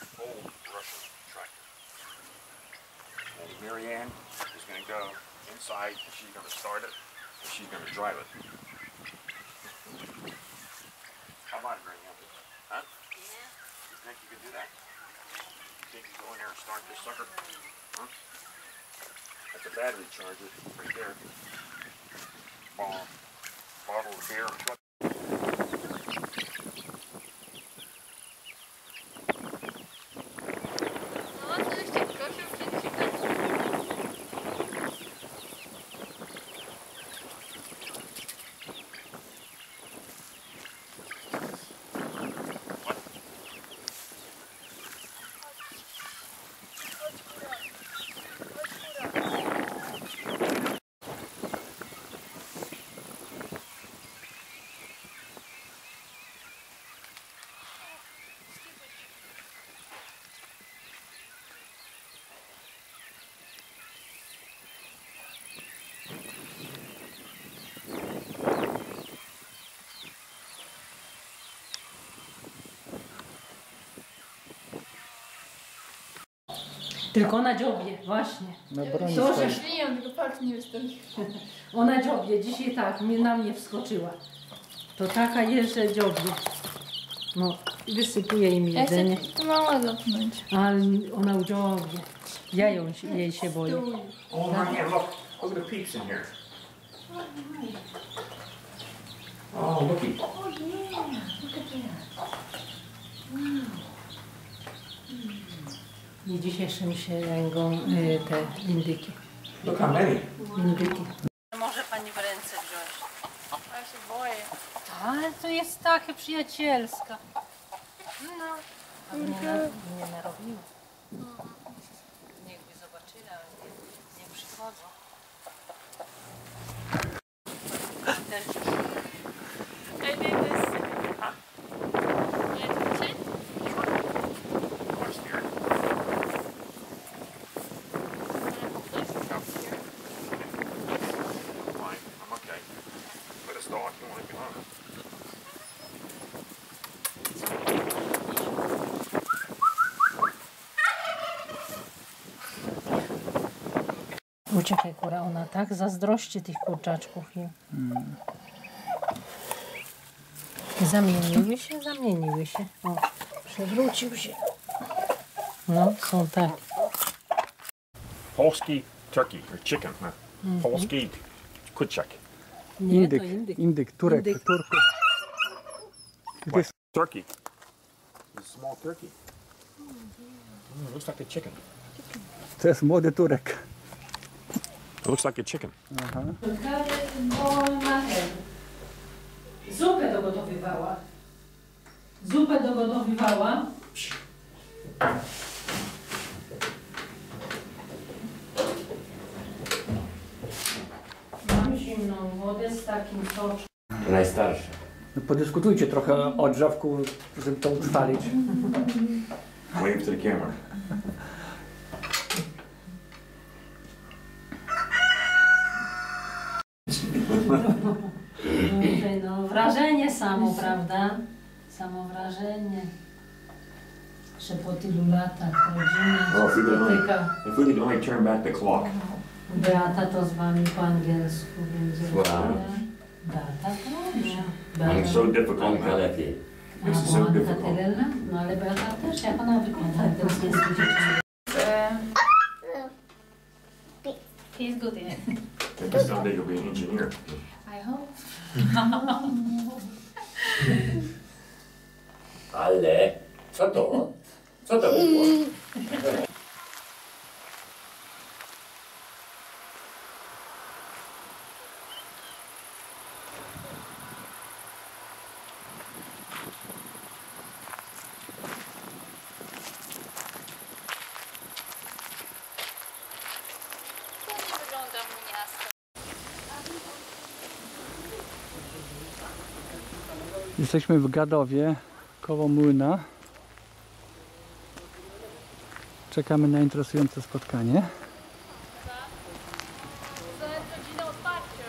old Russian tractor. And Marianne is going to go inside, and she's going to start it, and she's going to drive it. How about it, Marianne? Huh? Yeah. You think you could do that? You think you go in there and start this sucker? Huh? That's a battery charger right there. Bottle of beer. Tylko na dziobie, właśnie. Na broni To, stoi. że Śmieją, tylko palc nie wystąpi. ona dziobie, dzisiaj tak, na mnie wskoczyła. To taka jest, że dziobie. No, wysypuję im Ja chcę jedzenie, to małe dopnąć. ale ona u dziobie. Ja jej się boję. Oh, Marianne, look. Look at the peeps in here. Oh, looky. Oh yeah, look at that. I dzisiejszym mi się ręgą te indyki. Look how many. Indyki. Może pani w ręce wziąć. Ja się boję. Ale to jest takie przyjacielska. No. Aby nie narobiła. Niechby zobaczyli, ale nie przychodzą. I did this. Nie, to cię? I'm okay. Let us start. You want to get on? Uciekaj, kura, ona tak zazdrości tych kurczaczków. Zamieniły się. O, przewrócił się. No, są tak. Polski turkey or chicken. Huh? Polski kuczak. Nie, to Indyk, Turek, Indyk. Turku. What? Turkey. It's a small turkey. Looks like a chicken. To jest młody Turek. It looks like a chicken. Aha. Zupę dogotowywała. Mam zimną wodę z takim soczkiem. Najstarsze. No podyskutujcie trochę o drzewku, żeby to utrwalić. Wave to the camera. No, wrażenie samo, prawda? Samo wrażenie. Że po tylu latach Oh, if we could only, dotyka. if we could only turn back the clock. Beata to z wami po angielsku będzie. Słucham. Beata proszę. It's so difficult. Anka Man. lepiej. This is A, so bo Anka difficult. tyle? No ale Beata też, jak ona wygląda, jak to jest dziewczyna. He's good in it. Maybe someday you'll be an engineer. I hope. Ale co to? Co to było? To nie wygląda mu miasto. Jesteśmy w Gadowie, koło młyna. Czekamy na interesujące spotkanie. To jest godzina otwarcia.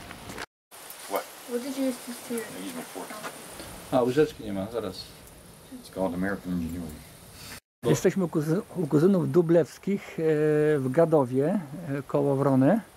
What? What did you used to steer? I use my fork. A, łyżeczki nie ma, zaraz. It's called American Ingenuity. Jesteśmy u kuzynów Dublewskich w Gadowie koło Wrony.